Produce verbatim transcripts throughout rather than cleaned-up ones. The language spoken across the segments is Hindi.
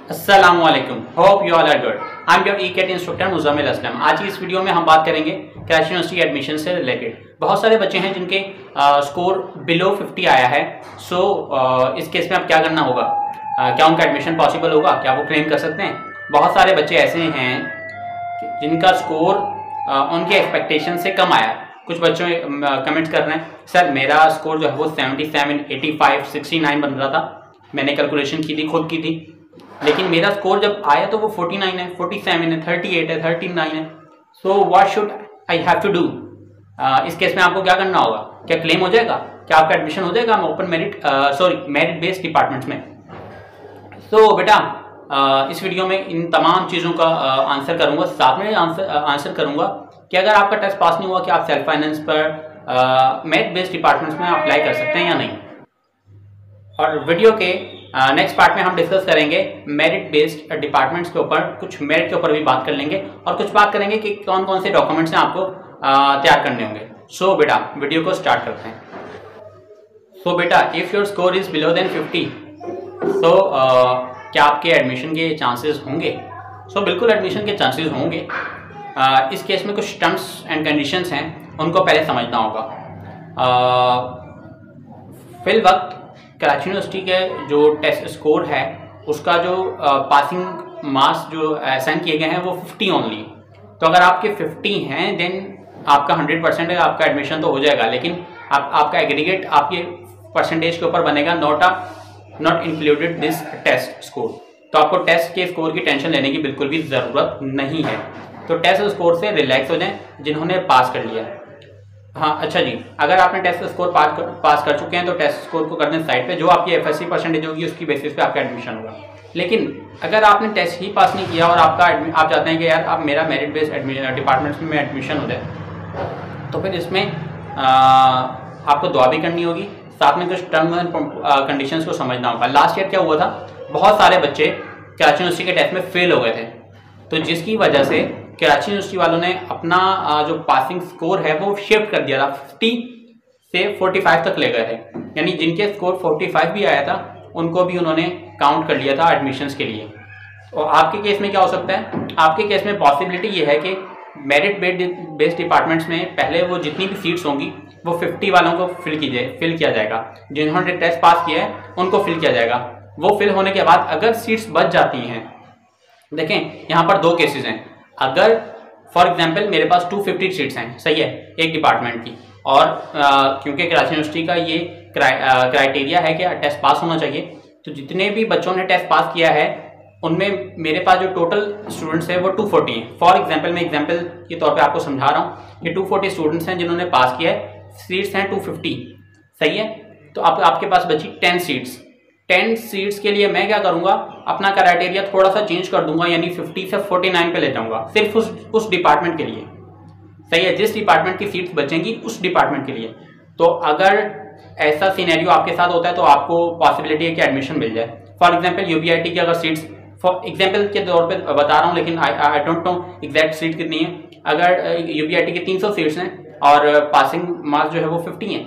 अस्सलामुअलैकुम, hope you all are good. I am your ECAT instructor Muzammil Aslam. आज की इस वीडियो में हम बात करेंगे कराची यूनिवर्सिटी एडमिशन से रिलेटेड। बहुत सारे बच्चे हैं जिनके स्कोर बिलो फिफ्टी आया है। सो so, इस केस में अब क्या करना होगा, आ, क्या उनका एडमिशन पॉसिबल होगा, क्या वो क्लेम कर सकते हैं। बहुत सारे बच्चे ऐसे हैं जिनका स्कोर उनके एक्सपेक्टेशन से कम आया। कुछ बच्चों कमेंट्स कर रहे हैं, सर मेरा स्कोर जो है वो seventy seven, eighty five, sixty nine बन रहा था, मैंने कैलकुलेशन की थी, खुद की थी, लेकिन मेरा स्कोर जब आया तो वो फोर्टी नाइन है, फोर्टी सेवन है, थर्टी एट है, थर्टी नाइन है। So what should I have to do. इस केस में आपको क्या करना होगा, क्या क्लेम हो जाएगा, क्या आपका एडमिशन हो जाएगा open merit sorry merit based departments में। सो so, बेटा uh, इस वीडियो में इन तमाम चीज़ों का आंसर uh, करूंगा। साथ में आंसर आंसर करूंगा कि अगर आपका टेस्ट पास नहीं हुआ कि आप सेल्फ फाइनेंस पर मेरिट बेस्ड डिपार्टमेंट्स में अप्लाई कर सकते हैं या नहीं। और वीडियो के नेक्स्ट uh, पार्ट में हम डिस्कस करेंगे मेरिट बेस्ड डिपार्टमेंट्स के ऊपर, कुछ मेरिट के ऊपर भी बात कर लेंगे और कुछ बात करेंगे कि कौन कौन से डॉक्यूमेंट्स हैं आपको uh, तैयार करने होंगे। सो so, बेटा वीडियो को स्टार्ट करते हैं। सो so, बेटा if your score is below then fifty, so क्या आपके एडमिशन के चांसेस होंगे। सो so, बिल्कुल एडमिशन के चांसेस होंगे। uh, इस केस में कुछ टर्म्स एंड कंडीशंस हैं, उनको पहले समझना होगा। uh, फिल वक्त कराची यूनिवर्सिटी के जो टेस्ट स्कोर है उसका जो पासिंग मार्क्स जो असाइन किए गए हैं वो फिफ्टी ओनली। तो अगर आपके फिफ्टी हैं देन आपका हंड्रेड परसेंट है, आपका एडमिशन तो हो जाएगा, लेकिन आप, आपका एग्रीगेट आपके परसेंटेज के ऊपर बनेगा, not a not included this test score. तो आपको टेस्ट के स्कोर की टेंशन लेने की बिल्कुल भी ज़रूरत नहीं है। तो टेस्ट स्कोर से रिलैक्स हो जाएं जिन्होंने पास कर लिया है। हाँ अच्छा जी, अगर आपने टेस्ट स्कोर पास कर पास कर चुके हैं तो टेस्ट स्कोर को कर दें साइड पे, जो आपकी एफएससी परसेंटेज होगी उसकी बेसिस पे आपका एडमिशन होगा। लेकिन अगर आपने टेस्ट ही पास नहीं किया और आपका आप चाहते हैं कि यार आप मेरा मेरिट बेस्ड डिपार्टमेंट्स में एडमिशन हो जाए, तो फिर इसमें आ, आपको दुआ भी करनी होगी, साथ में कुछ टर्म्स एंड कंडीशंस को समझना होगा। लास्ट ईयर क्या हुआ था, बहुत सारे बच्चे कराची यूनिवर्सिटी के टेस्ट में फेल हो गए थे, तो जिसकी वजह से कराची यूनिवर्सिटी वालों ने अपना जो पासिंग स्कोर है वो शिफ्ट कर दिया था, फिफ्टी से फोर्टी फाइव तक ले गए थे। यानी जिनके स्कोर फोर्टी फाइव भी आया था उनको भी उन्होंने काउंट कर लिया था एडमिशन्स के लिए। और आपके केस में क्या हो सकता है, आपके केस में पॉसिबिलिटी ये है कि मेरिट बेस्ड डिपार्टमेंट्स में पहले वो जितनी भी सीट्स होंगी वो फिफ्टी वालों को फिल की जाए फिल किया जाएगा, जिन्होंने टेस्ट पास किया है उनको फिल किया जाएगा। वो फिल होने के बाद अगर सीट्स बच जाती हैं, देखें यहाँ पर दो केसेस हैं। अगर फॉर एग्जांपल मेरे पास टू फिफ्टी सीट्स हैं, सही है, एक डिपार्टमेंट की, और आ, क्योंकि कराची यूनिवर्सिटी का ये क्राइटेरिया है कि टेस्ट पास होना चाहिए, तो जितने भी बच्चों ने टेस्ट पास किया है उनमें मेरे पास जो टोटल स्टूडेंट्स हैं वो टू फोर्टी हैं। फॉर एग्जांपल मैं एग्जांपल के तौर पे आपको समझा रहा हूँ कि टू फोर्टी स्टूडेंट्स हैं जिन्होंने पास किया है, सीट्स हैं टू फिफ्टी, सही है। तो आप, आपके पास बची टेन सीट्स। टेन सीट्स के लिए मैं क्या करूंगा, अपना क्राइटेरिया थोड़ा सा चेंज कर दूंगा, यानी फिफ्टी से फोर्टी नाइन पे ले जाऊंगा, सिर्फ उस उस डिपार्टमेंट के लिए, सही है, जिस डिपार्टमेंट की सीट्स बचेंगी उस डिपार्टमेंट के लिए। तो अगर ऐसा सिनेरियो आपके साथ होता है तो आपको पॉसिबिलिटी है कि एडमिशन मिल जाए। फॉर एग्जाम्पल यूबीआईटी की अगर सीट्स, फॉर एग्जाम्पल के तौर पर बता रहा हूँ, लेकिन I don't know exact seat कितनी है। अगर यूबीआईटी की तीन सौ सीट्स हैं और पासिंग मार्क्स जो है वो फिफ्टी हैं,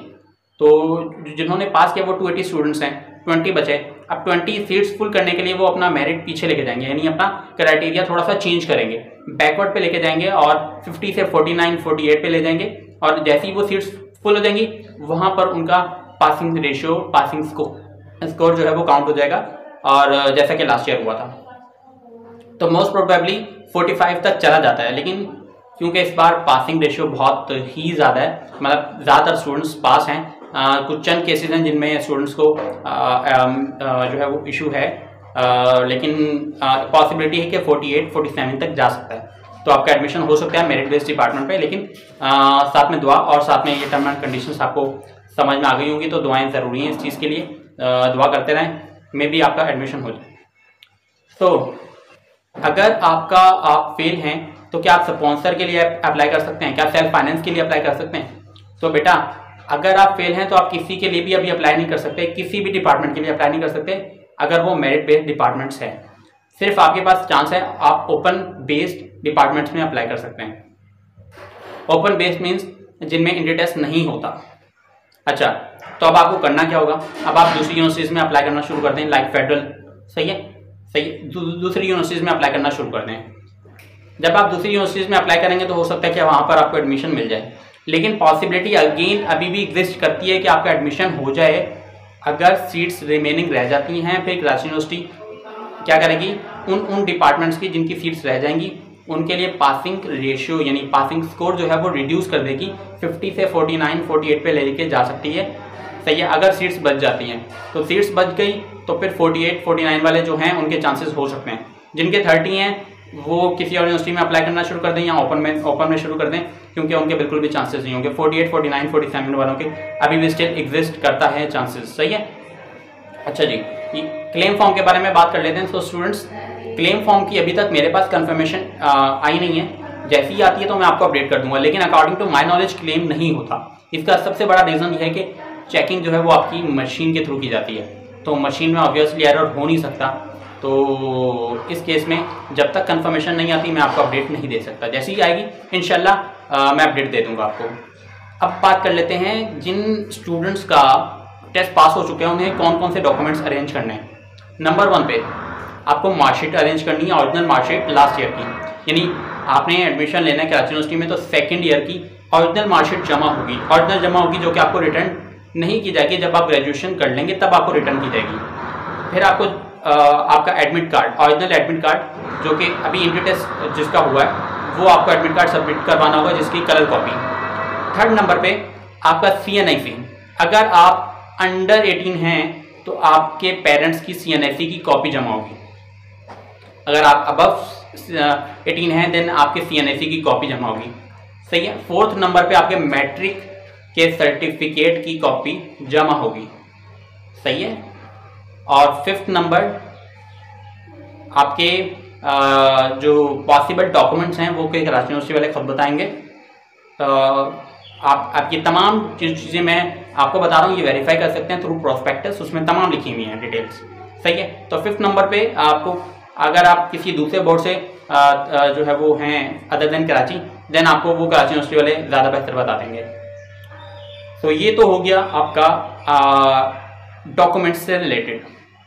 तो जिन्होंने पास किया वो टू एटी स्टूडेंट्स हैं, ट्वेंटी बचे। अब ट्वेंटी सीट्स फुल करने के लिए वो अपना मेरिट पीछे लेके जाएंगे, यानी अपना क्राइटेरिया थोड़ा सा चेंज करेंगे, बैकवर्ड पे लेके जाएंगे और फिफ्टी से फोर्टी नाइन, फोर्टी एट पे ले जाएंगे। और जैसे ही वो सीट्स फुल हो जाएंगी वहाँ पर उनका passing ratio, passing score score जो है वो काउंट हो जाएगा, और जैसा कि लास्ट ईयर हुआ था। तो मोस्ट प्रोबेबली फोर्टी फाइव तक चला जाता है, लेकिन क्योंकि इस बार पासिंग रेशियो बहुत ही ज़्यादा है, मतलब ज़्यादातर स्टूडेंट्स पास हैं, Uh, कुछ चंद केसेस हैं जिनमें स्टूडेंट्स को uh, um, uh, जो है वो इशू है, uh, लेकिन पॉसिबिलिटी uh, है कि फोर्टी एट, फोर्टी सेवन तक जा सकता है। तो आपका एडमिशन हो सकता है मेरिट बेस्ड डिपार्टमेंट पे, लेकिन uh, साथ में दुआ और साथ में ये टर्म एंड कंडीशंस आपको समझ में आ गई होंगी, तो दुआएं ज़रूरी हैं इस चीज़ के लिए। uh, दुआ करते रहें, मे भी आपका एडमिशन हो जाए। तो अगर आपका आप फेल हैं तो क्या आप स्पॉन्सर के लिए अप्लाई कर सकते हैं, क्या सेल्फ फाइनेंस के लिए अप्लाई कर सकते हैं। तो बेटा अगर आप फेल हैं तो आप किसी के लिए भी अभी अप्लाई नहीं कर सकते, किसी भी डिपार्टमेंट के लिए अप्लाई नहीं कर सकते अगर वो मेरिट बेस्ड डिपार्टमेंट्स है। सिर्फ आपके पास चांस है आप ओपन बेस्ड डिपार्टमेंट्स में अप्लाई कर सकते हैं। ओपन बेस्ड मीन्स जिनमें इंटर टेस्ट नहीं होता। अच्छा, तो अब आपको करना क्या होगा, अब आप दूसरी यूनिवर्सिटीज़ में अप्लाई करना शुरू कर दें, लाइक फेडरल, सही है। सही, दू, दूसरी यूनिवर्सिटीज़ में अप्लाई करना शुरू कर दें। जब आप दूसरी यूनिवर्सिटीज़ में अप्लाई करेंगे तो हो सकता है कि वहाँ पर आपको एडमिशन मिल जाए, लेकिन पॉसिबिलिटी अगेन अभी भी एग्जिस्ट करती है कि आपका एडमिशन हो जाए अगर सीट्स रिमेनिंग रह जाती हैं। फिर कराची यूनिवर्सिटी क्या करेगी, उन उन डिपार्टमेंट्स की जिनकी सीट्स रह जाएंगी उनके लिए पासिंग रेशियो यानी पासिंग स्कोर जो है वो रिड्यूस कर देगी, फिफ्टी से फोर्टी नाइन फोर्टी एट पे लेके जा सकती है। सही है, अगर सीट्स बच जाती हैं तो सीट्स बच गई तो फिर फोर्टी एट फोर्टी नाइन वाले जो हैं उनके चांसेस हो सकते हैं। जिनके थर्टी हैं वो किसी और यूनिवर्सिटी में अप्लाई करना शुरू कर दें या ओपन में ओपन में शुरू कर दें, क्योंकि उनके बिल्कुल भी चांसेस नहीं होंगे। Forty eight forty nine forty seven वालों के अभी भी स्टिल एग्जिस्ट करता है चांसेस। सही है। अच्छा जी, क्लेम फॉर्म के बारे में बात कर लेते हैं। तो स्टूडेंट्स, क्लेम फॉर्म की अभी तक मेरे पास कंफर्मेशन आई नहीं है, जैसी ही आती है तो मैं आपको अपडेट कर दूंगा, लेकिन according to my knowledge claim नहीं होता। इसका सबसे बड़ा रीज़न यह है कि चेकिंग जो है वो आपकी मशीन के थ्रू की जाती है, तो मशीन में ऑब्वियसली एरर हो नहीं सकता। तो इस केस में जब तक कंफर्मेशन नहीं आती मैं आपको अपडेट नहीं दे सकता, जैसी ही आएगी इंशाल्लाह मैं अपडेट दे दूंगा आपको। अब बात कर लेते हैं जिन स्टूडेंट्स का टेस्ट पास हो चुके हैं उन्हें कौन कौन से डॉक्यूमेंट्स अरेंज करने हैं। नंबर वन पे आपको मार्कशीट अरेंज करनी है, ओरिजिनल मार्कशीट लास्ट ईयर की, यानी आपने एडमिशन लेना है कराची यूनिवर्सिटी में तो सेकेंड ईयर की ओरिजिनल मार्कशीट जमा होगी। ओरिजिनल जमा होगी जो कि आपको रिटर्न नहीं की जाएगी, जब आप ग्रेजुएशन कर लेंगे तब आपको रिटर्न की जाएगी। फिर आपको आ, आपका admit card, original admit card जो कि अभी एंट्री टेस्ट जिसका हुआ है वो आपको एडमिट कार्ड सबमिट करवाना होगा, जिसकी कलर कॉपी। थर्ड नंबर पे आपका सी एन आई सी, अगर आप अंडर एटीन हैं तो आपके पेरेंट्स की सी एन आई सी की कॉपी जमा होगी। अगर आप अबव एटीन हैं देन आपके सी एन आई सी की कॉपी जमा होगी। सही है। फोर्थ नंबर पे आपके मैट्रिक के सर्टिफिकेट की कॉपी जमा होगी। सही है। और फिफ्थ नंबर आपके आ, जो पॉसिबल डॉक्यूमेंट्स हैं वो के कराची यूनिवर्सिटी वाले खुद बताएंगे। तो आप आपकी तमाम चीज़ें मैं आपको बता रहा हूँ, ये वेरीफाई कर सकते हैं थ्रू प्रोस्पेक्टस, उसमें तमाम लिखी हुई हैं डिटेल्स। सही है। तो फिफ्थ नंबर पे आपको, अगर आप किसी दूसरे बोर्ड से आ, आ, जो है वो हैं अदर देन कराची, देन आपको वो कराची यूनिवर्सिटी वाले ज़्यादा बेहतर बता देंगे। तो ये तो हो गया आपका डॉक्यूमेंट्स से रिलेटेड।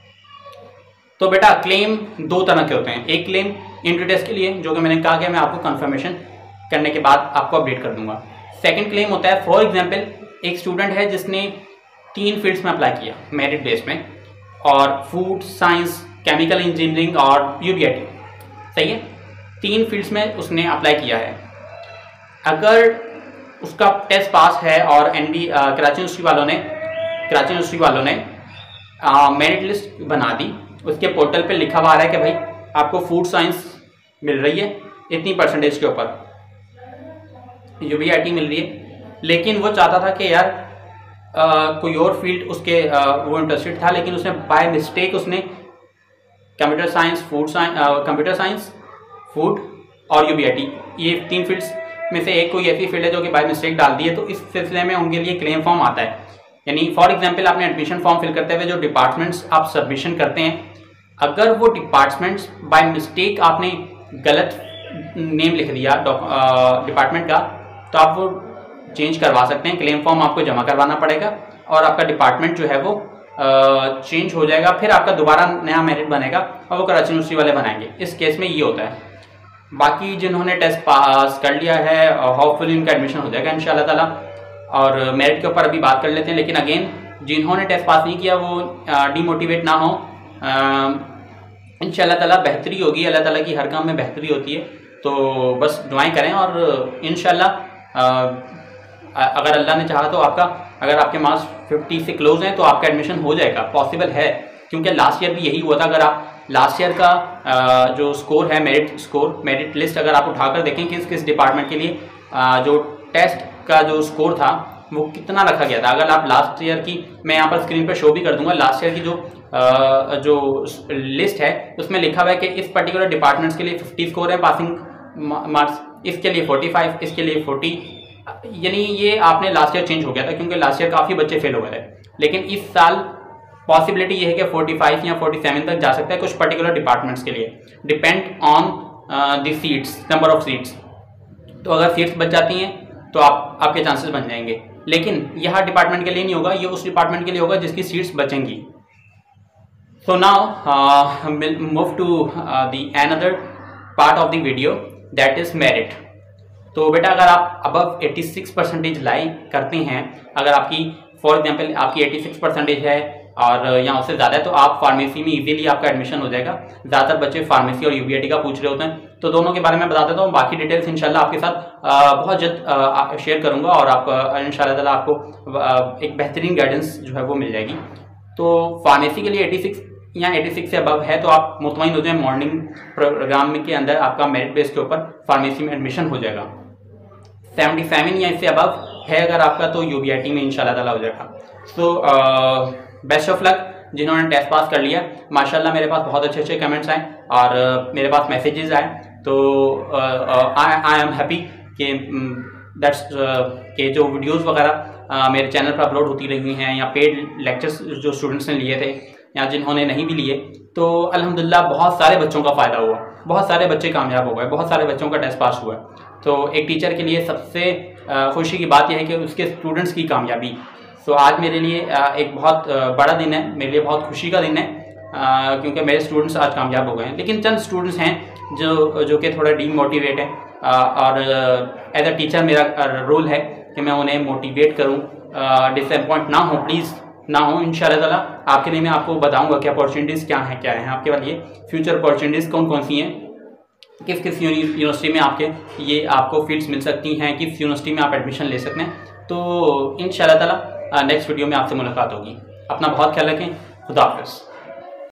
तो बेटा क्लेम दो तरह के होते हैं, एक क्लेम एंट्री टेस्ट के लिए जो कि मैंने कहा कि मैं आपको कंफर्मेशन करने के बाद आपको अपडेट कर दूंगा। सेकंड क्लेम होता है, फॉर एग्जांपल एक स्टूडेंट है जिसने तीन फील्ड्स में अप्लाई किया मेरिट बेस में, और फूड साइंस, केमिकल इंजीनियरिंग और यूबीआईटी। सही है, तीन फील्ड्स में उसने अप्लाई किया है। अगर उसका टेस्ट पास है और एन डी कराची यूनिवर्सिटी वालों ने कराची यूनिवर्सिटी वालों ने मेरिट लिस्ट बना दी, उसके पोर्टल पे लिखा हुआ है कि भाई आपको फूड साइंस मिल रही है इतनी परसेंटेज के ऊपर, यूबीआईटी मिल रही है, लेकिन वो चाहता था कि यार आ, कोई और फील्ड उसके आ, वो इंटरेस्टेड था, लेकिन उसने बाय मिस्टेक उसने computer science, food science, computer science, food और यूबीआईटी, ये तीन फील्ड्स में से एक कोई ऐसी फील्ड है जो कि बाय मिस्टेक डाल दी है। तो इस सिलसिले में उनके लिए क्लेम फॉर्म आता है। यानी फॉर एग्जांपल आपने एडमिशन फॉर्म फिल करते हुए जो डिपार्टमेंट्स आप सबमिशन करते हैं, अगर वो डिपार्टमेंट्स बाय मिस्टेक आपने गलत नेम लिख दिया डिपार्टमेंट का, तो आप वो चेंज करवा सकते हैं। क्लेम फॉर्म आपको जमा करवाना पड़ेगा और आपका डिपार्टमेंट जो है वो चेंज हो जाएगा, फिर आपका दोबारा नया मेरिट बनेगा और वो कराची यूनिवर्सिटी वाले बनाएंगे। इस केस में ये होता है। बाकी जिन्होंने टेस्ट पास कर लिया है होपफुली उनका एडमिशन हो जाएगा इंशाल्लाह ताला। और मेरिट के ऊपर अभी बात कर लेते हैं, लेकिन अगेन जिन्होंने टेस्ट पास नहीं किया वो डीमोटिवेट ना हो, इंशाल्लाह ताला बेहतरी होगी। अल्लाह ताला की हर काम में बेहतरी होती है, तो बस दुआएं करें और इंशाल्लाह अगर अल्लाह ने चाहा तो आपका, अगर आपके मार्क्स फिफ्टी से क्लोज हैं तो आपका एडमिशन हो जाएगा, पॉसिबल है। क्योंकि लास्ट ईयर भी यही हुआ था। अगर आप लास्ट ईयर का जो स्कोर है, मेरिट स्कोर, मेरिट लिस्ट अगर आप उठाकर देखें किस किस डिपार्टमेंट के लिए जो टेस्ट का जो स्कोर था वो कितना रखा गया था। अगर आप लास्ट ईयर की, मैं यहाँ पर स्क्रीन पर शो भी कर दूंगा, लास्ट ईयर की जो आ, जो लिस्ट है उसमें लिखा हुआ है कि इस पर्टिकुलर डिपार्टमेंट्स के लिए फिफ्टी स्कोर है पासिंग मार्क्स, इसके लिए फोर्टी फाइव, इसके लिए फोर्टी। यानी ये आपने लास्ट ईयर चेंज हो गया था क्योंकि लास्ट ईयर काफ़ी बच्चे फेल हो गए थे, लेकिन इस साल पॉसिबिलिटी ये है कि फोर्टी फाइव या फोर्टी सेवन तक जा सकता है कुछ पर्टिकुलर डिपार्टमेंट्स के लिए, depend on the seats, number of seats. तो अगर सीट्स बच जाती हैं तो आप आपके चांसेस बन जाएंगे, लेकिन यह डिपार्टमेंट के लिए नहीं होगा, ये उस डिपार्टमेंट के लिए होगा जिसकी सीट्स बचेंगी। So now uh, we'll move to uh, the another part of the video, that is merit. तो बेटा अगर आप अबव छियासी परसेंटेज लाई करते हैं, अगर आपकी फॉर एग्जांपल आपकी छियासी परसेंटेज है और या उससे ज़्यादा है, तो आप फार्मेसी में इजीली आपका एडमिशन हो जाएगा। ज़्यादातर बच्चे फार्मेसी और यूबीआईटी का पूछ रहे होते हैं, तो दोनों के बारे में बता देता हूँ। बाकी डिटेल्स इंशाल्लाह आपके साथ आ, बहुत जल्द शेयर करूँगा और आप इंशाल्लाह ताला आपको आ, एक बेहतरीन गाइडेंस जो है वो मिल जाएगी। तो फार्मेसी के लिए छियासी या छियासी से अबव है तो आप मुतमईन हो जाए, मॉर्निंग प्रोग्राम के अंदर आपका मेरिट बेस के ऊपर फार्मेसी में एडमिशन हो जाएगा। सतहत्तर या इससे अबव है अगर आपका, तो यूबीआईटी में इंशाल्लाह ताला हो जाएगा। सो बेस्ट ऑफ लक जिन्होंने टेस्ट पास कर लिया। माशाल्लाह मेरे पास बहुत अच्छे अच्छे कमेंट्स आए और uh, मेरे पास मैसेजेस आए, तो आई एम हैप्पी कि दैट्स के जो वीडियोस वगैरह uh, मेरे चैनल पर अपलोड होती रही हैं, या पेड लेक्चर्स जो स्टूडेंट्स ने लिए थे या जिन्होंने नहीं भी लिए, तो अल्हम्दुलिल्लाह बहुत सारे बच्चों का फ़ायदा हुआ, बहुत सारे बच्चे कामयाब हो गए, बहुत सारे बच्चों का टेस्ट पास हुआ। तो एक टीचर के लिए सबसे खुशी की बात यह है कि उसके स्टूडेंट्स की कामयाबी। तो आज मेरे लिए एक बहुत बड़ा दिन है, मेरे लिए बहुत खुशी का दिन है, क्योंकि मेरे स्टूडेंट्स आज कामयाब हो गए हैं। लेकिन चंद स्टूडेंट्स हैं जो जो कि थोड़ा डीमोटिवेट हैं, और एज अ टीचर मेरा रोल है कि मैं उन्हें मोटिवेट करूँ, डिसअपॉइंट ना हो, प्लीज़ ना हो। इंशाल्लाह ताला आपके लिए मैं आपको बताऊंगा कि अपॉर्चुनिटीज़ क्या हैं क्या हैं आपके लिए, फ्यूचर अपॉर्चुनिटीज़ कौन कौन सी हैं, किस किस यूनिवर्सिटी में आपके ये आपको फील्ड्स मिल सकती हैं, किस यूनिवर्सिटी में आप एडमिशन ले सकते हैं। तो इंशाल्लाह ताला नेक्स्ट वीडियो में आपसे मुलाकात होगी। अपना बहुत ख्याल रखें। खुदा हाफ़िज़।